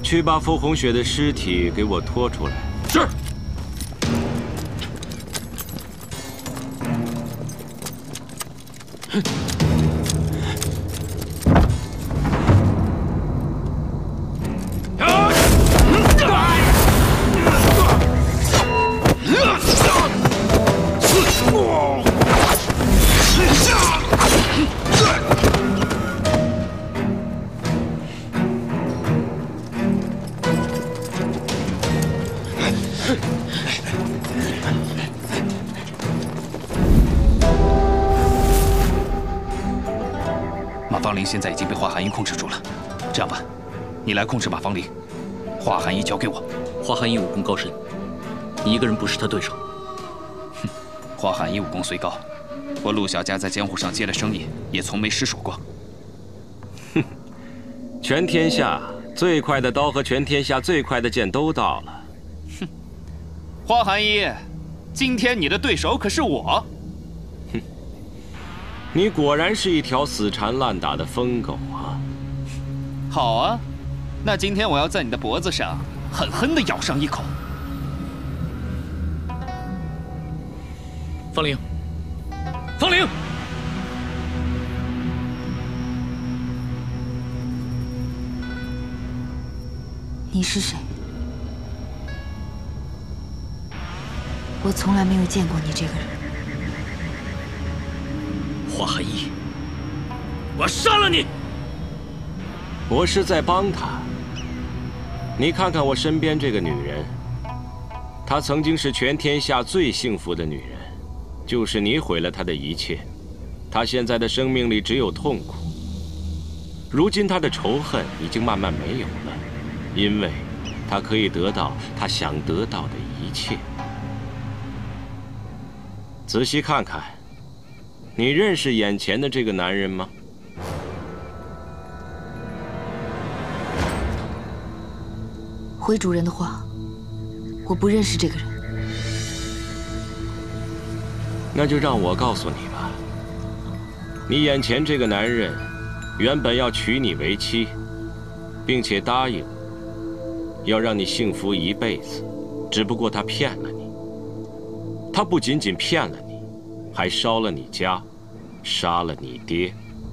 去把傅红雪的尸体给我拖出来。 是。 马芳玲现在已经被华寒衣控制住了，这样吧，你来控制马芳玲，华寒衣交给我。 华寒衣武功高深，你一个人不是他对手。 哼，华寒衣武功虽高，我陆小家在江湖上接了生意，也从没失手过。 哼，全天下最快的刀和全天下最快的剑都到了。 哼，华寒衣，今天你的对手可是我。 你果然是一条死缠烂打的疯狗啊！ 好啊，那今天我要在你的脖子上狠狠地咬上一口。 方玲，方玲， 你是谁？我从来没有见过你这个人。 华寒衣，我要杀了你！ 我是在帮他。你看看我身边这个女人，她曾经是全天下最幸福的女人，就是你毁了她的一切。她现在的生命里只有痛苦。如今她的仇恨已经慢慢没有了，因为她可以得到她想得到的一切。仔细看看。 你认识眼前的这个男人吗？ 回主人的话，我不认识这个人。 那就让我告诉你吧。你眼前这个男人，原本要娶你为妻，并且答应要让你幸福一辈子，只不过他骗了你。他不仅仅骗了你，还烧了你家。 杀了你爹！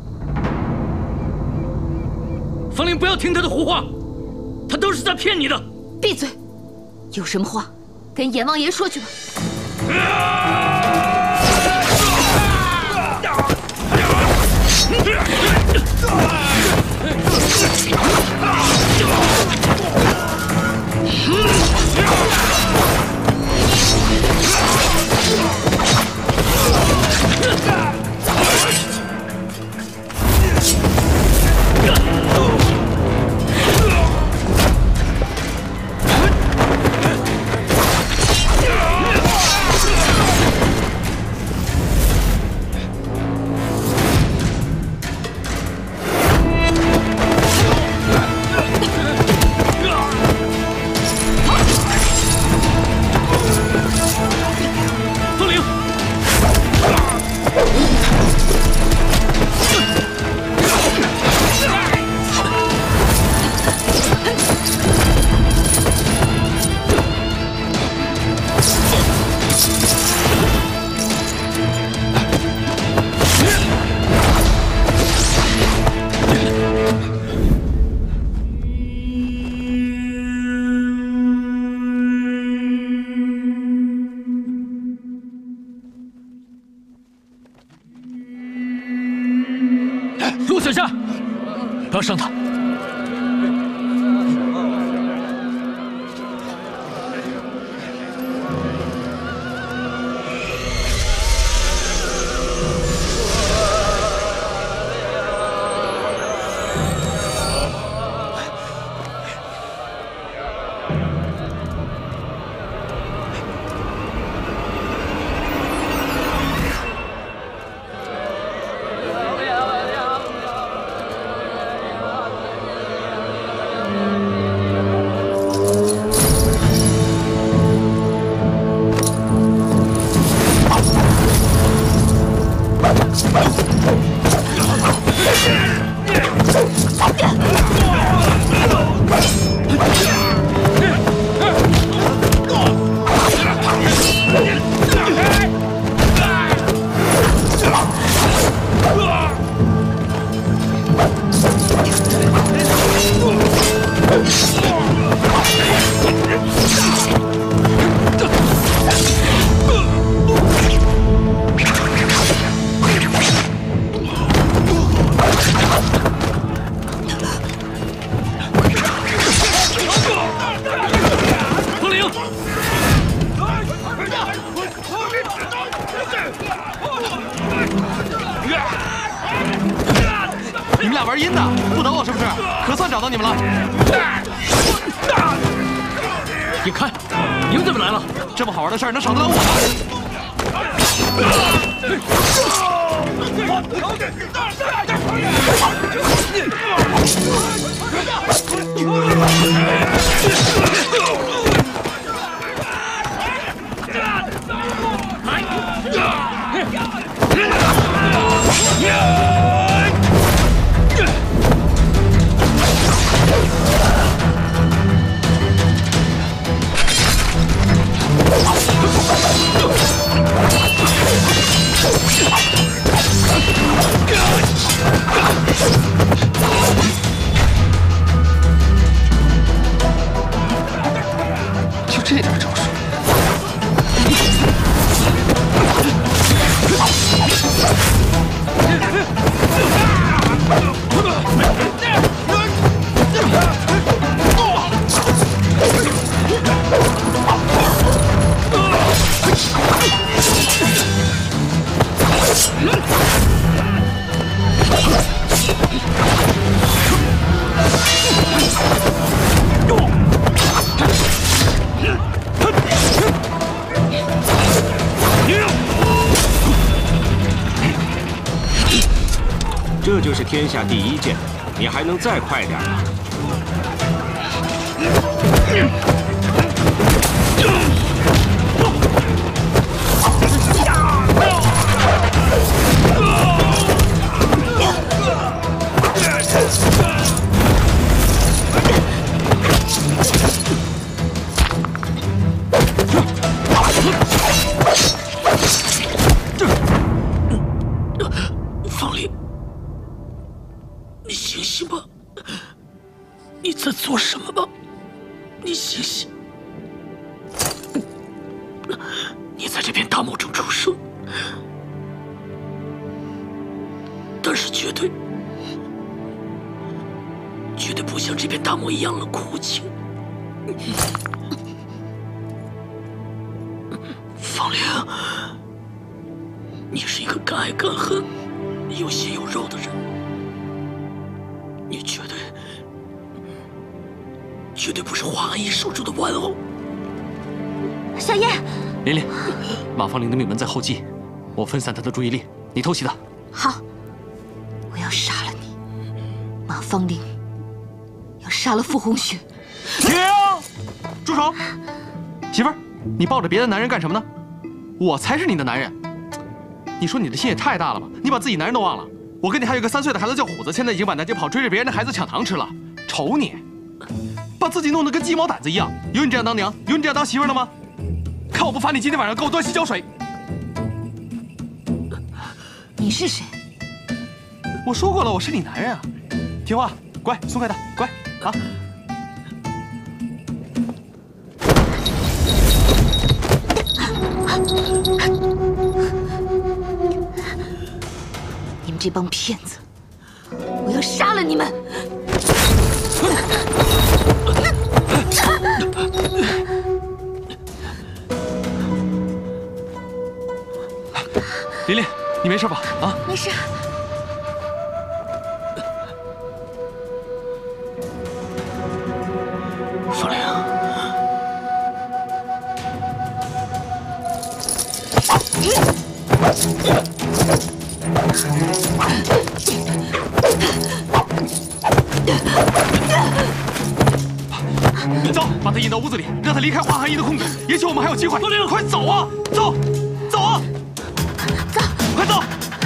方玲，不要听他的胡话，他都是在骗你的。 闭嘴！有什么话跟阎王爷说去吧。 陆小夏，不要伤他。 你们俩玩阴的，不等我是不是？可算找到你们了。 你看，你们怎么来了？ 这么好玩的事儿能少得了我吗？ 就这点招数， 这就是天下第一剑，你还能再快点吗？ 方林，你醒醒吧！你在做什么吧？你醒醒！你在这片大漠中出生，但是绝对不像这片大漠一样冷酷无情。方林，你是一个敢爱敢恨、有血有肉的人，你绝对不是华安一手中的玩偶。 小叶， 琳琳，马芳玲的命门在后继，我分散她的注意力，你偷袭她。 好，我要杀了你，马芳玲，要杀了傅红雪。 停！住手！媳妇儿，你抱着别的男人干什么呢？我才是你的男人。你说你的心也太大了吧？你把自己男人都忘了。我跟你还有个3岁的孩子叫虎子，现在已经满大街跑，追着别人的孩子抢糖吃了。瞅你，把自己弄得跟鸡毛掸子一样。有你这样当娘，有你这样当媳妇的吗？看我不罚你今天晚上给我端洗脚水！ 你是谁？ 我说过了，我是你男人啊！听话，乖，松开他，乖啊！ 你们这帮骗子，我要杀了你们！ 琳琳，你没事吧？啊， 没事。 方玲， 走，把他引到屋子里，让他离开华寒一的控制。也许我们还有机会。方玲，快走啊！走，走啊！ 快走！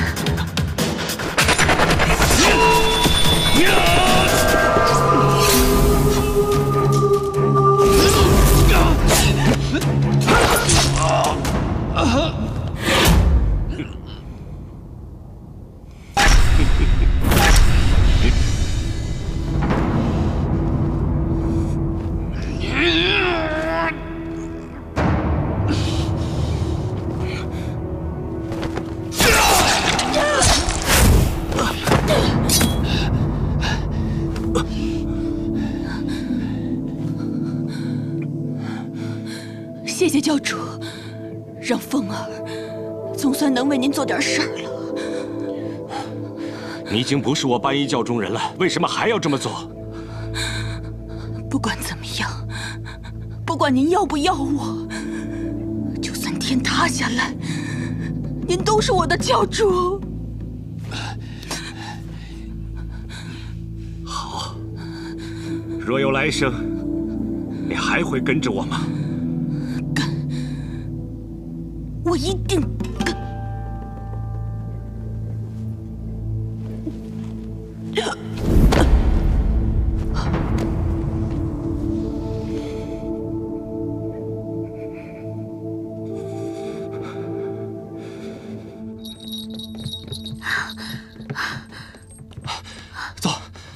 谢谢教主，让凤儿总算能为您做点事儿了。 你已经不是我班一教中人了，为什么还要这么做？ 不管怎么样，不管您要不要我，就算天塌下来，您都是我的教主。 好，若有来生，你还会跟着我吗？ 我一定跟。 走。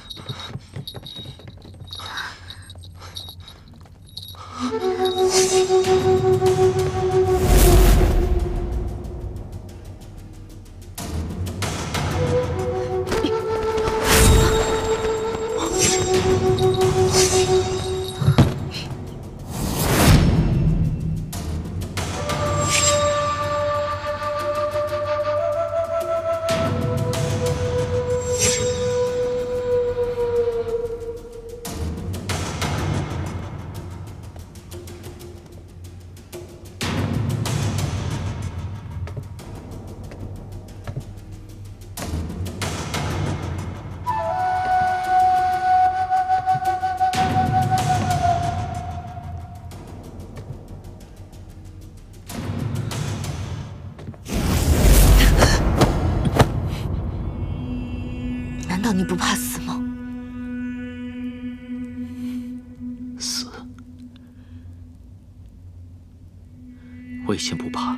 难道你不怕死吗？ 死，我以前不怕，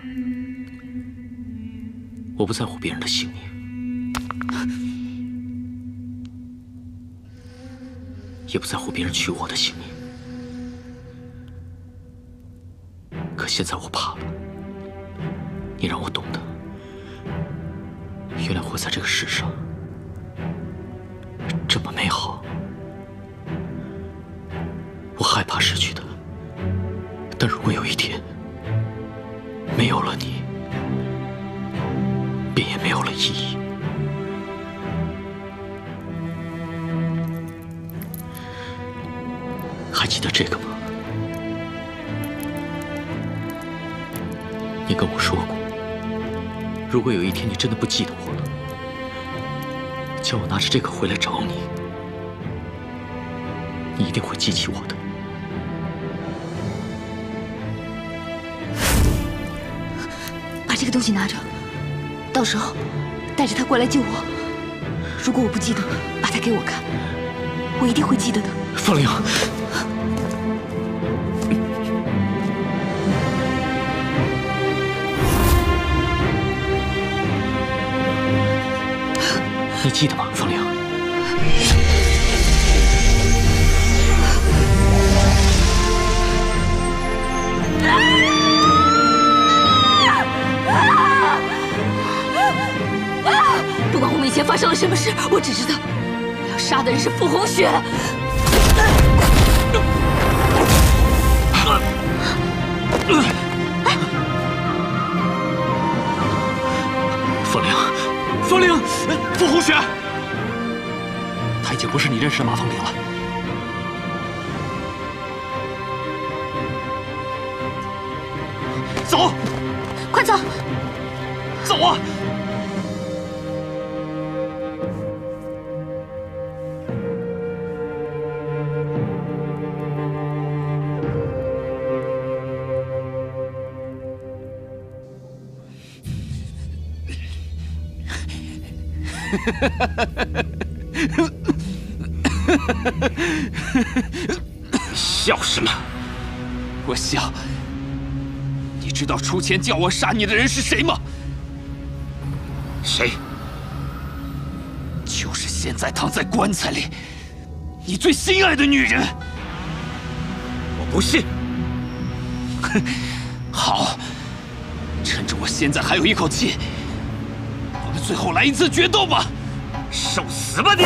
我不在乎别人的性命，也不在乎别人取我的性命。可现在我怕了，你让我懂得，原来活在这个世上这么美好。我害怕失去的，但如果有一天没有了你，便也没有了意义。还记得这个吗？你跟我说过，如果有一天你真的不记得我了，叫我拿着这个回来找你，你一定会记起我的。 把这个东西拿着，到时候带着它过来救我。如果我不记得，把它给我看，我一定会记得的。 方玲，你记得吗，方玲？ 不管我们以前发生了什么事，我只知道，我要杀的人是傅红雪。 方玲，方玲， 傅红雪，她已经不是你认识的马凤玲了。走， 快走！ 走啊！ 笑什么？ 我笑。你知道出钱叫我杀你的人是谁吗？ 谁？ 就是现在躺在棺材里，你最心爱的女人。 我不信。 好，趁着我现在还有一口气，我们最后来一次决斗吧！ 受死吧你！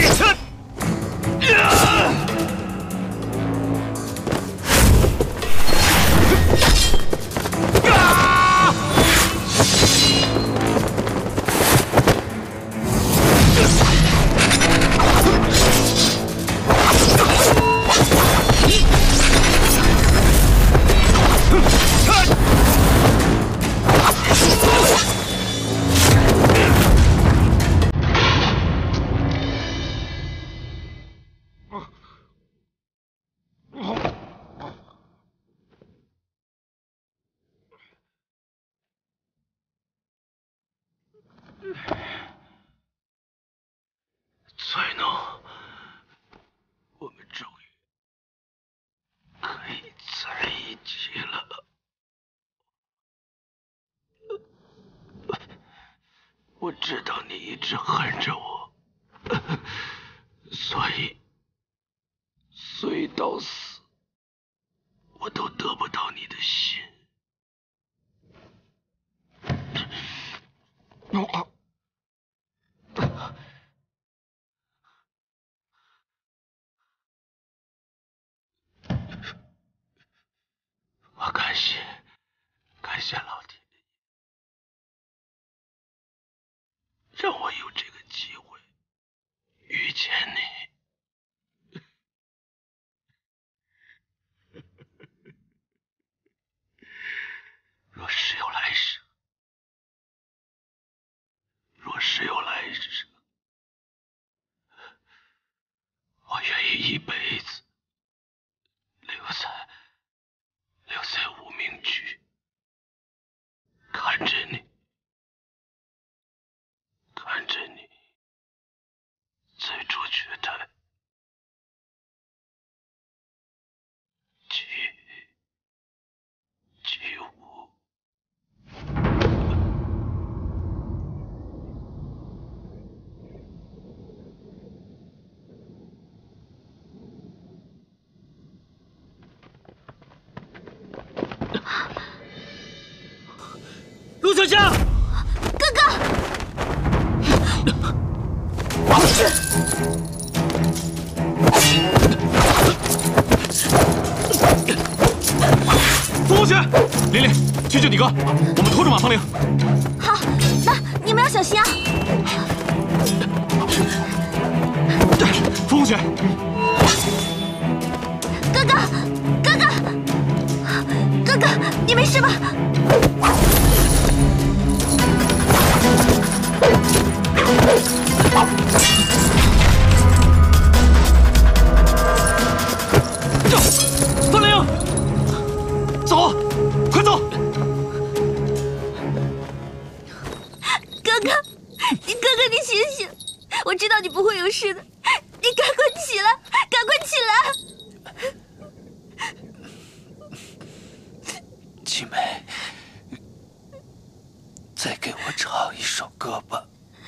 知道你一直恨着我，所以碎到死，我都得不到你的心。我感谢老天爷，让我有这个机会遇见你。若是有来生，我愿意一辈子留在无名居，看着你在朱雀台起舞。 陆小佳， 哥哥， 风红雪，琳琳，去救你哥，我们拖住马芳玲。 好，那你们要小心啊！ 风红雪， 哥哥，你没事吧？ 芳玲，走，快走！ 哥哥，你醒醒！我知道你不会有事的，你赶快起来，赶快起来！ 七妹，再给我唱一首歌吧。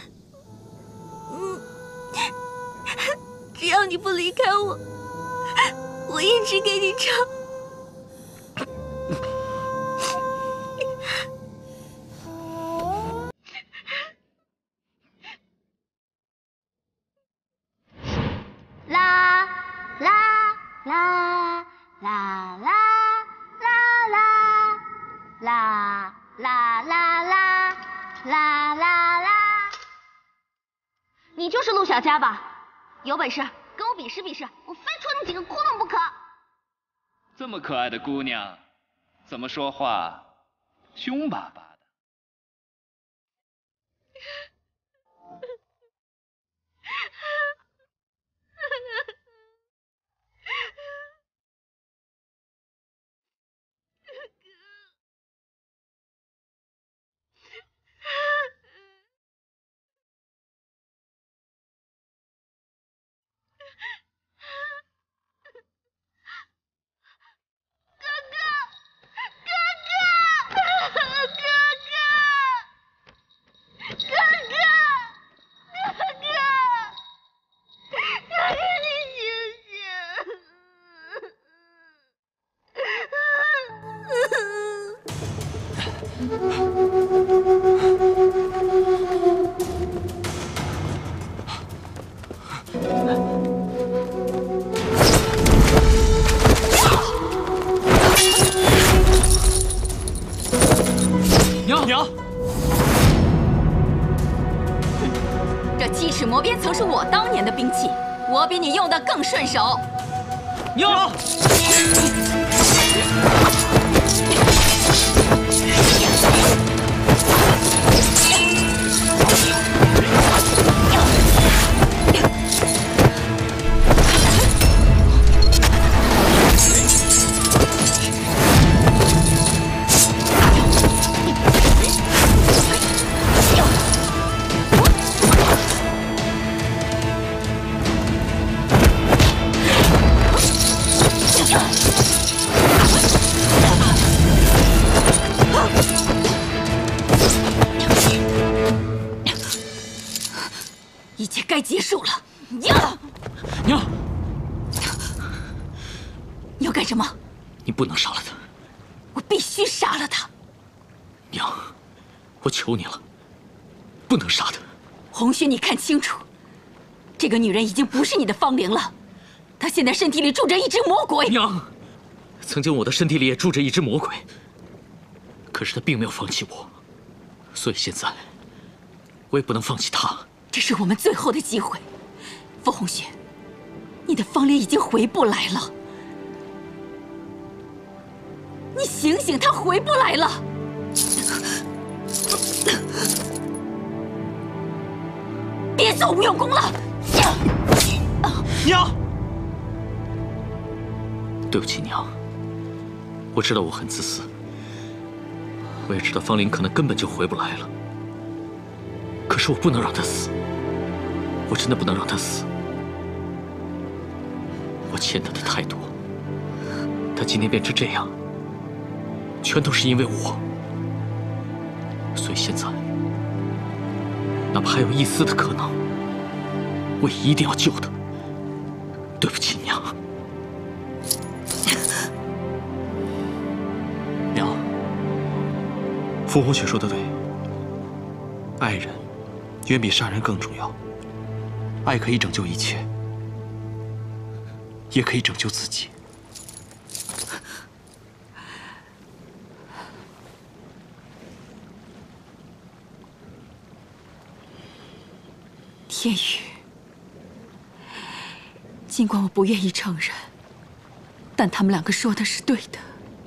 只要你不离开我，我一直给你唱。啦啦啦啦啦啦啦啦啦啦啦啦！你就是陆小佳吧？有本事跟我比试比试，我非戳你几个窟窿不可！ 这么可爱的姑娘，怎么说话凶巴巴的？ 娘， 这鸡翅磨鞭曾是我当年的兵器，我比你用的更顺手。 娘。 一切该结束了。娘， 娘， 你要干什么？ 你不能杀了他。 我必须杀了他。 娘，我求你了，不能杀他。 红雪，你看清楚，这个女人已经不是你的芳龄了，她现在身体里住着一只魔鬼。 娘，曾经我的身体里也住着一只魔鬼，可是她并没有放弃我，所以现在我也不能放弃她。 这是我们最后的机会，傅红雪，你的芳龄已经回不来了。你醒醒，她回不来了。别做无用功了。 娘， 对不起，娘。我知道我很自私，我也知道芳龄可能根本就回不来了。可是我不能让她死，我真的不能让她死。我欠她的太多，她今天变成这样，全都是因为我。所以现在，哪怕还有一丝的可能，我也一定要救她。对不起，娘。 娘，傅红雪说的对，爱人远比杀人更重要。爱可以拯救一切，也可以拯救自己。 天宇，尽管我不愿意承认，但他们两个说的是对的。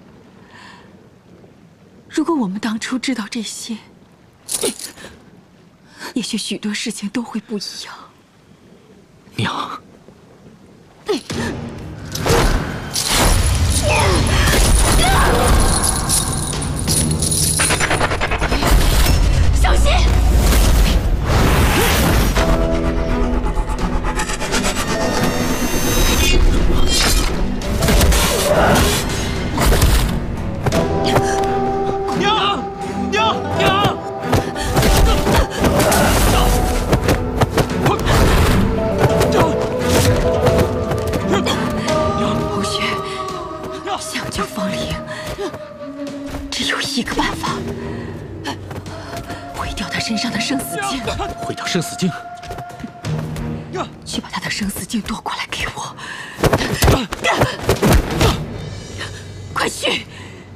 如果我们当初知道这些，也许许多事情都会不一样。 娘， 小心！红雪，想救芳龄，只有一个办法：毁掉她身上的生死镜。 毁掉生死镜。 去把她的生死镜夺过来给我。快去！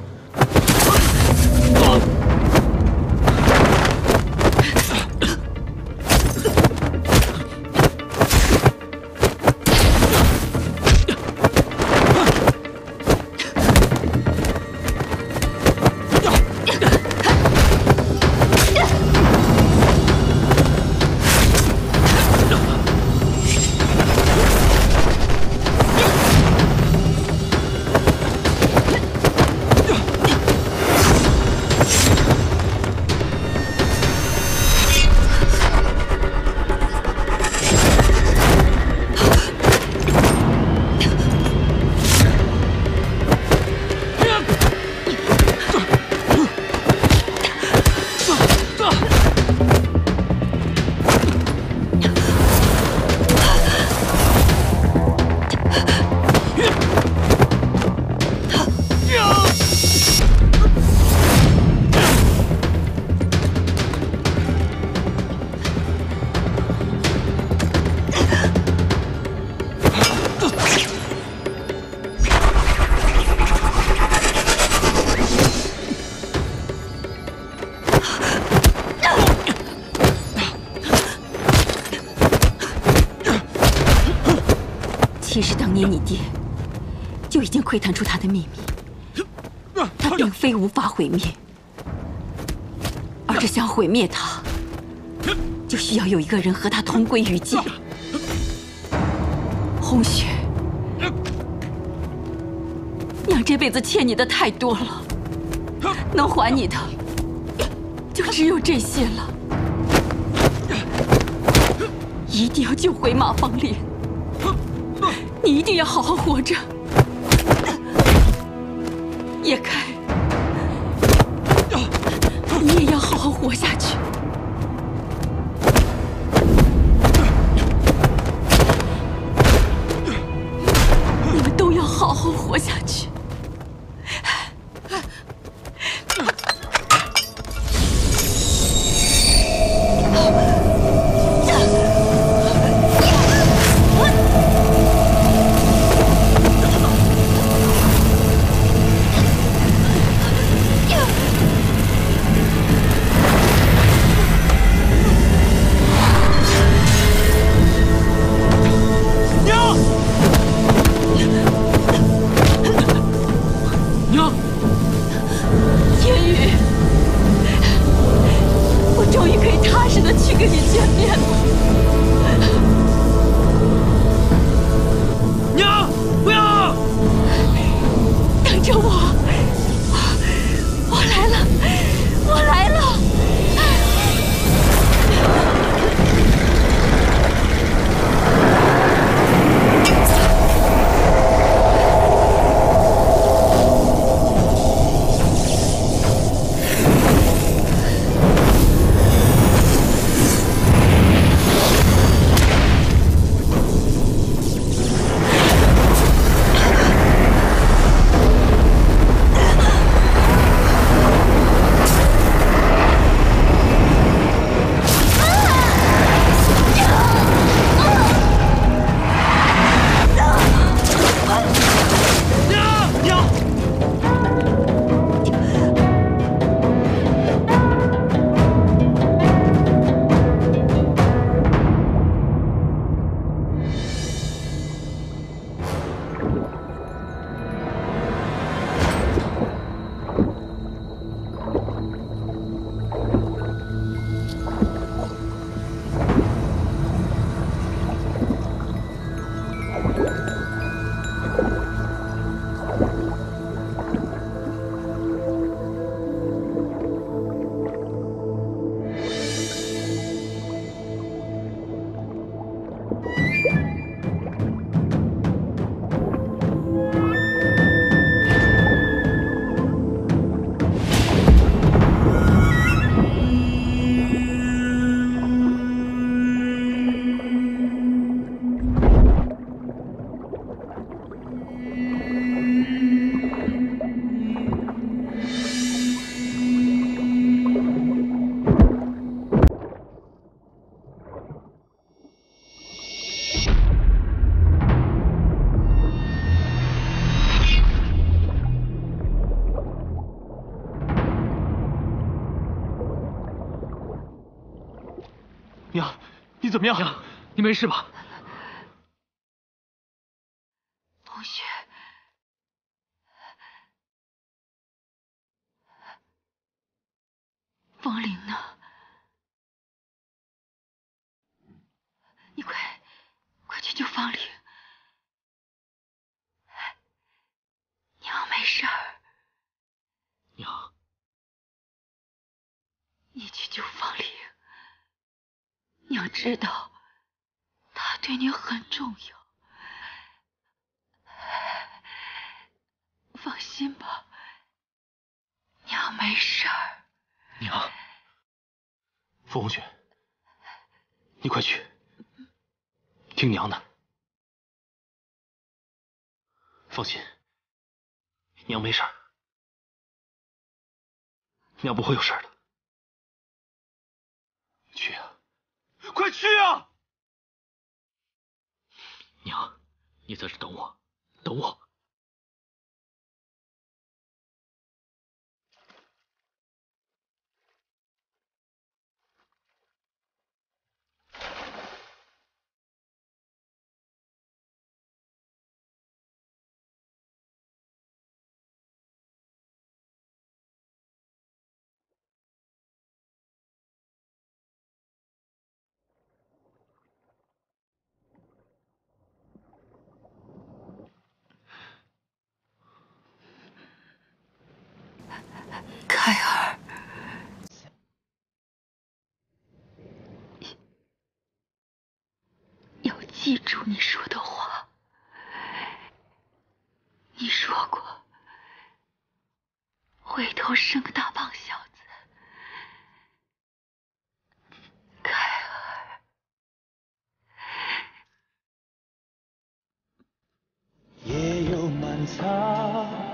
其实当年你爹就已经窥探出他的秘密，他并非无法毁灭，而是想毁灭他，就需要有一个人和他同归于尽。红雪，娘这辈子欠你的太多了，能还你的就只有这些了。一定要救回马芳龄，你一定要好好活着。叶开，你也要好好活下去。 你怎么样？ 娘，你没事吧？ 同学，方玲呢？你快去救方玲。娘没事儿。 娘， 你去救方玲。娘知道，她对你很重要。放心吧，娘没事儿。 娘，傅红雪，你快去，听娘的。放心，娘没事儿，娘不会有事儿的。去啊，快去啊！ 娘，你在这等我，等我。 凯儿，要记住你说的话。你说过，回头生个大胖小子。凯儿， 夜有漫长。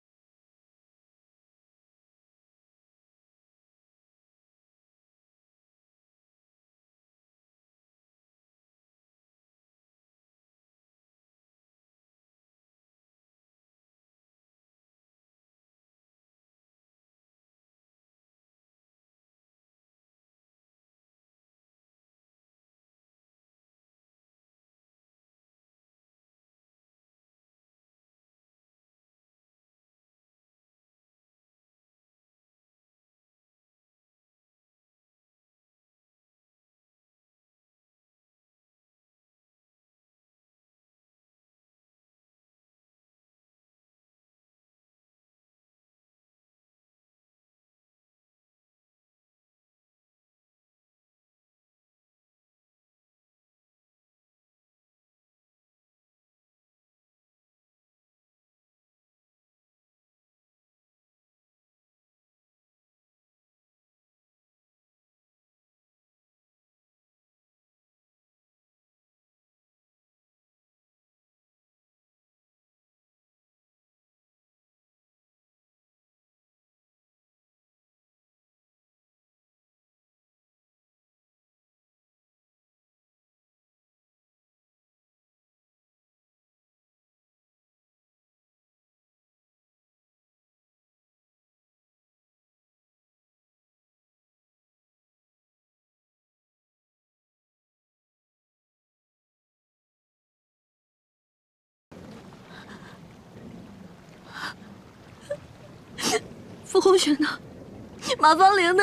傅红雪呢？马芳玲呢？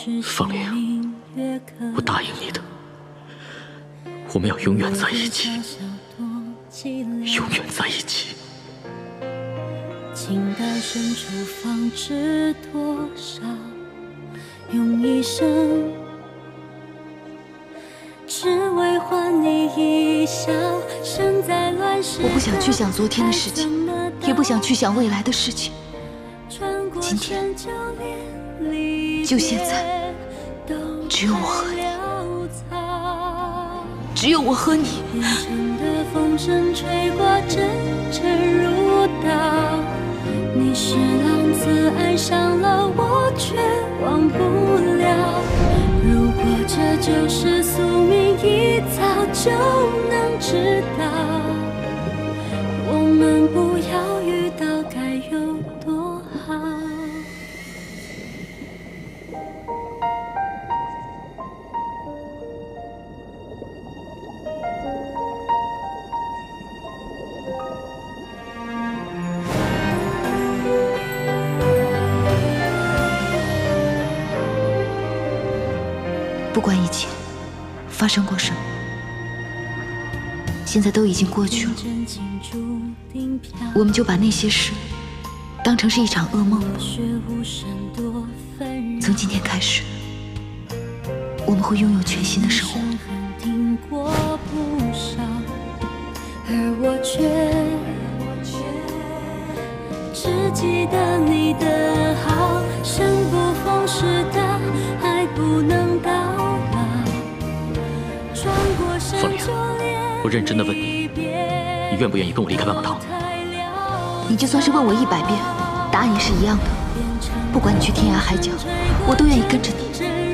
方玲，我答应你的，我们要永远在一起，永远在一起。 情到深处方知多少，用一生只为还你一笑。身在乱世， 我不想去想昨天的事情，也不想去想未来的事情。今天，就现在，只有我和你，只有我和你。 远程的风声吹过，阵阵如刀。你是浪子，爱上了我，却忘不了。如果这就是宿命，一早就能知道。我们不要遇到，该有多好。 不管以前发生过什么，现在都已经过去了。我们就把那些事当成是一场噩梦。从今天开始，我们会拥有全新的生活。 而我却只记得你的好，生不逢时的爱不能到老。 方玲，我认真的问你，你愿不愿意跟我离开万马堂？ 你就算是问我100遍，答案也是一样的。不管你去天涯海角，我都愿意跟着你。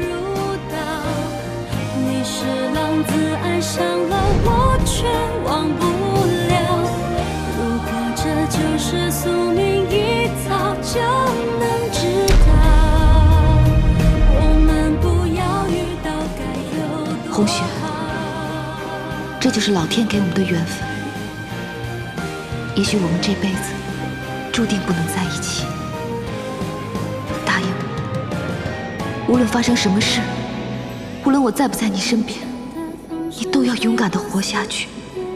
你是浪子，爱上了我，却忘不了。如果这就是宿命，一早就能知道。我们不要遇到，该有多好。 红雪，这就是老天给我们的缘分。也许我们这辈子注定不能在一起。答应我，无论发生什么事，无论我在不在你身边，你都要勇敢地活下去。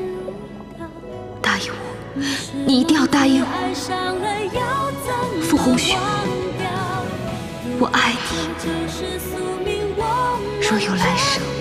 答应我，你一定要答应我，傅红雪，我爱你。若有来生。